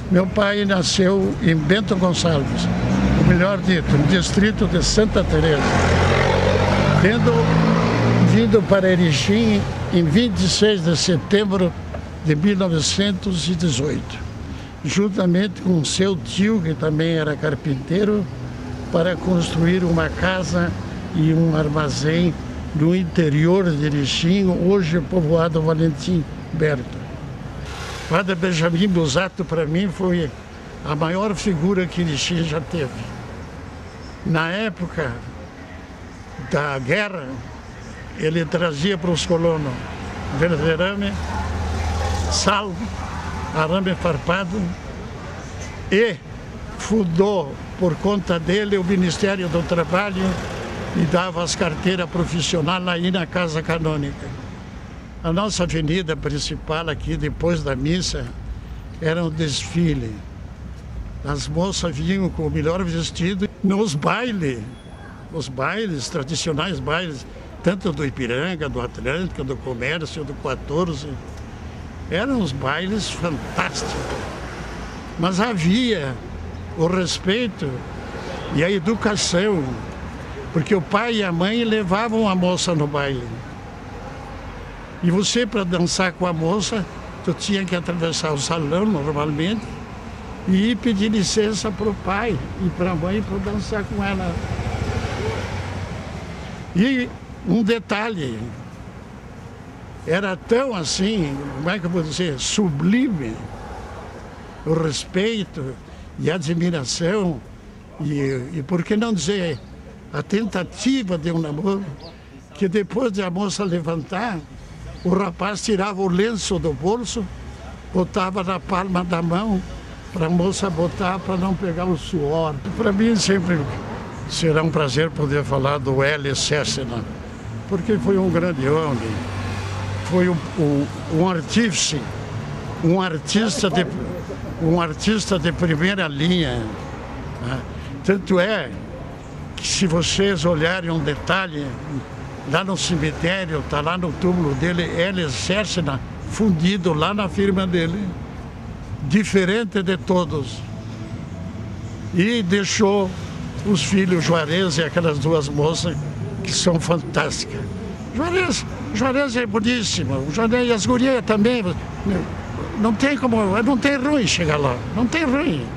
Meu pai nasceu em Bento Gonçalves, ou melhor dito, no distrito de Santa Teresa, tendo vindo para Erechim em 26 de setembro de 1918, juntamente com seu tio, que também era carpinteiro, para construir uma casa e um armazém no interior de Erechim, hoje povoado Valentim Berto. Padre Benjamin Busato, para mim, foi a maior figura que Erechim já teve. Na época da guerra, ele trazia para os colonos verderame, sal, arame farpado e fundou por conta dele o Ministério do Trabalho e dava as carteiras profissionais aí na Casa Canônica. A nossa avenida principal aqui, depois da missa, era um desfile. As moças vinham com o melhor vestido nos bailes, os bailes, tradicionais bailes, tanto do Ipiranga, do Atlântico, do Comércio, do 14. Eram os bailes fantásticos. Mas havia o respeito e a educação, porque o pai e a mãe levavam a moça no baile. E você, para dançar com a moça, tu tinha que atravessar o salão normalmente e ir pedir licença para o pai e para a mãe para dançar com ela. E um detalhe, era tão assim, como é que eu vou dizer, sublime, o respeito e a admiração e por que não dizer, a tentativa de um namoro, que depois de a moça levantar, o rapaz tirava o lenço do bolso, botava na palma da mão, para a moça botar para não pegar o suor. Para mim sempre será um prazer poder falar do Hélio Cessna, porque foi um grande homem, foi um artífice, um artista de primeira linha. Né? Tanto é que se vocês olharem um detalhe, lá no cemitério, está lá no túmulo dele, Hélio Cessna, fundido lá na firma dele, diferente de todos. E deixou os filhos Juarez e aquelas duas moças que são fantásticas. Juarez é boníssimo, o Juarez e as gurias também. Não tem ruim chegar lá, não tem ruim.